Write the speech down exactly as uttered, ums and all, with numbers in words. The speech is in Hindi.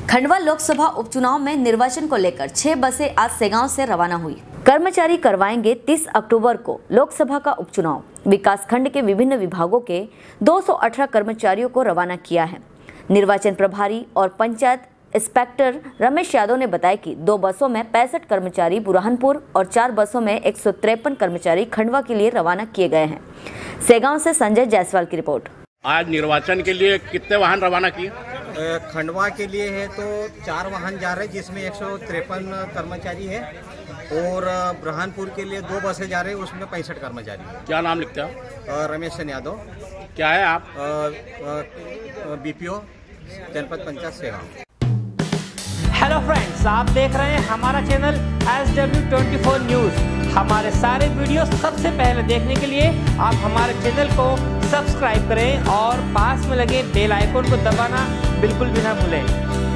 खंडवा लोकसभा उपचुनाव में निर्वाचन को लेकर छह बसें आज सेगांव से रवाना हुई। कर्मचारी करवाएंगे तीस अक्टूबर को लोकसभा का उपचुनाव। विकास खंड के विभिन्न विभागों के दो सौ अठारह कर्मचारियों को रवाना किया है। निर्वाचन प्रभारी और पंचायत इंस्पेक्टर रमेश यादव ने बताया कि दो बसों में पैंसठ कर्मचारी बुरहानपुर और चार बसों में एक सौ तिरपन कर्मचारी खंडवा के लिए रवाना किए गए हैं। सेगांव से संजय जायसवाल की रिपोर्ट। आज निर्वाचन के लिए कितने वाहन रवाना किए? खंडवा के लिए है तो चार वाहन जा रहे हैं, जिसमें एक सौ तिरपन कर्मचारी है, और बुरहानपुर के लिए दो बसें जा रहे हैं, उसमें पैंसठ कर्मचारी है। क्या नाम लिखते हो? रमेश यादव। क्या है आप? बीपीओ जनपद पंचायत सेगांव। हेलो फ्रेंड्स, आप देख रहे हैं हमारा channel S W twenty four news. हमारे सारे वीडियो सबसे पहले देखने के लिए आप हमारे चैनल को सब्सक्राइब करें और पास में लगे बेल आइकन को दबाना बिल्कुल भी ना भूलें।